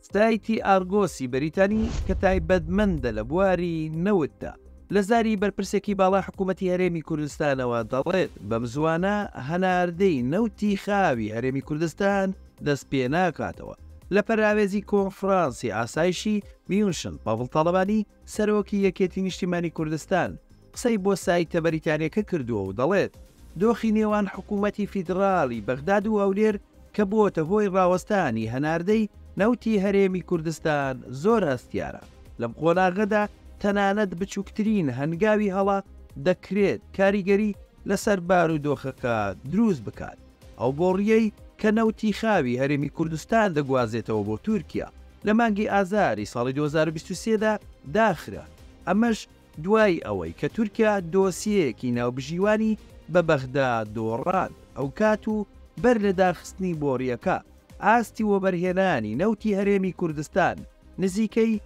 سایتی ئارگۆسی بەریتانی کە تایبەتمەندە لە بواری نەوتدا لە زاری بەرپرسێکی باڵا حکوومەتی هەرێمی کوردستانەوە دەڵێت بەم زوانە هەناردەی نەوتی خاوی هەرێمی کوردستان دەست پێ ناکاتەوە. لە پەراوێزی کۆنفرانسی ئاسایشی میونشن پاڤڵ تاڵەبانی سەرۆکی یەکێتی نیشتیمانی کوردستان قسەی بۆ سایتە بەریتانیەکە کردووە و دەڵێت دۆخی نێوان حکوومەتی فیدراڵی بەغداد و هەولێر کە بۆتە هۆی ڕاوەستانی هەناردەی نەوتی هەرێمی کوردستان زۆر هەستیارە. لەم قۆناغەدا تەنانەت بچووکترین هەنگاوی هەڵا دەکرێت کاریگەری لەسەر بارودۆخەکە دروست بکات. ئەو بۆڕیەی کە نەوتی خاوی هەرێمی کوردستان دەگوازێتەوە بۆ تورکیا لە مانگی ئازاری ساڵی 2023دا داخرا. ئەمەش دوای ئەوەی کە تورکیا دۆسیەیەکی ناوبژیوانی بە بەغداد دۆڕان. ئەو کات و بەر لە داخستنی بۆڕیەکە ئاستی وەبەرهێنانی نەوتی هەرێمی کوردستان نزیکەی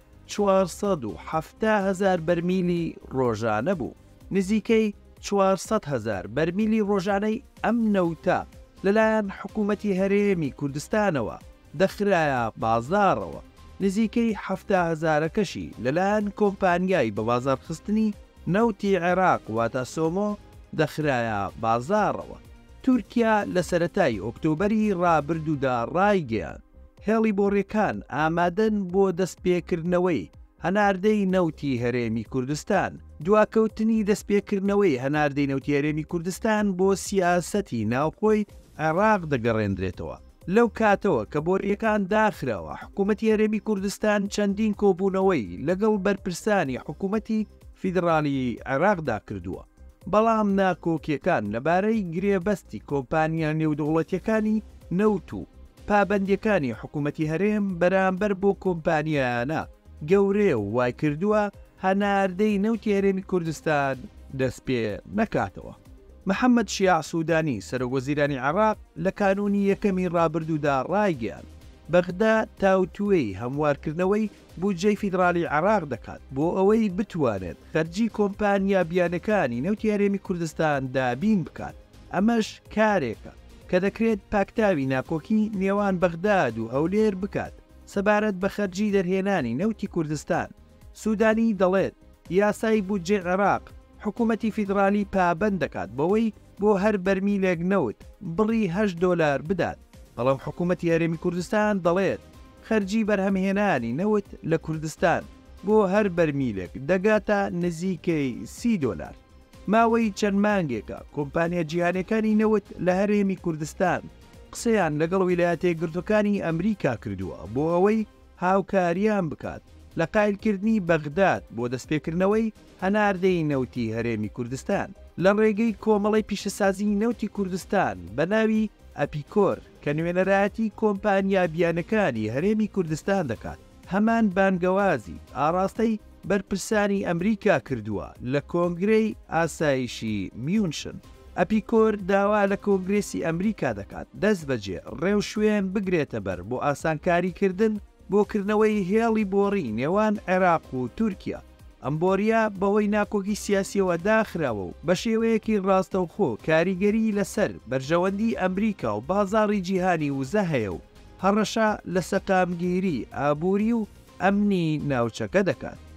470,000 بەرمیلی ڕۆژانە بوو. نزیکەی 400,000 بەرمیلی ڕۆژانەی ئەم نەوتە لەلایەن حکوومەتی هەرێمی کوردستانەوە دەخرایە بازاڕەوە. نزیکەی 70,000کەشی لەلایەن کۆمپانیای بە بازارخستنی نەوتی عێراق واتە سۆمۆ دەخرایە بازاڕەوە. تورکیا لە سەرەتای ئۆکتۆبەری ڕابردوودا ڕایگەیان هێڵی بۆڕیەکان ئامادەن بۆ دەستپێکردنەوەی هەناردەی نەوتی هەرێمی کوردستان. دواکەوتنی دەستپێکردنەوەی هەناردەی نەوتی هەرێمی کوردستان بۆ سیاسەتی ناوخۆی عێراق دەگەڕێنرێتەوە. لەو کاتەوە کە بۆڕیەکان داخراوە حکوومەتی هەرێمی کوردستان چەندین کۆبوونەوەی لەگەڵ بەرپرسانی حکوومەتی فیدراڵی عێراقدا کردووە. بەڵام ناکۆکیەکان لەبارەی گرێبەستی کۆمپانیا نێودوڵەتیەکانی نەوت و پابەندیەکانی حکوومەتی هەرێم بەرامبەر بۆ کۆمپانیانە گەورەیە و وای کردووە هەناردەی نەوتی هەرێمی کوردستان دەست پێ نەکاتەوە. محەممەد شیع سوودانی سەرۆکوەزیرانی عێراق لە کانونی یەکەمی ڕابردوودا ڕایگەیان بەغدا تاوتوێی هەموارکردنەوەی بودجەی فیدراڵی عێراق دەکات بۆ ئەوەی بتوانێت خەرجی کۆمپانیا بیانەکانی نەوتی هەرێمی کوردستان دابین بکات. ئەمەش کارێکە کە دەکرێت پاکتاوی ناکۆکی نێوان بەغداد و هەولێر بکات سەبارەت بە خەرجی دەرهێنانی نەوتی کوردستان. سوودانی دەڵێت یاسای بودجێ عێراق حکوومەتی فیدرالی پابەند دەکات بەوەی بۆ هەر بەرمیلێک نەوت بڕی $8 بدات. بەڵام حکوومەتی هەرێمی کوردستان دەڵێت خەرجی بەرهەمهێنانی نەوت لە کوردستان بۆ هەر بەرمیلێک دەگاتە نزیکەی $30. ماوەی چەند مانگێکە کۆمپانیا جیهانەکانی نەوت لە هەرێمی کوردستان قسەیان لەگەڵ ویلایەتە یەکگرتووەکانی ئەمریکا کردووە بۆ ئەوەی هاوکاریان بکات لە قایلکردنی بەغداد بۆ دەستپێکردنەوەی هەناردەی نەوتی هەرێمی کوردستان لە ڕێگەی کۆمەڵی پیشەسازی نەوتی کوردستان بە ناوی ئەپیکۆر کە نوێنەرایەتی کۆمپانیا بیانەکانی هەرێمی کوردستان دەکات. هەمان بانگەوازی ئاراستەی بەرپرسانی ئەمریکا کردووە لە کۆنگرەی ئاسایشی میونشن. ئەپیکۆر داوا لە کۆنگرێسی ئەمریکا دەکات دەست بەجێ ڕێو شوێن بگرێتە بەر بۆ ئاسانکاریکردن بۆکردنەوەی هێڵی بۆڕی نێوان عێراق و تورکیا. ئەم بۆریە بەهۆی ناکۆکی سیاسیەوە داخراوە و بە شێوەیەکی ڕاستەوخۆ کاریگەری لەسەر بەرژەوەندی ئەمریکا و بازاڕی جیهانی وزە هەیە و هەڕەشە لە سەقامگیری ئابووری و ئەمنی ناوچەکە دەکات.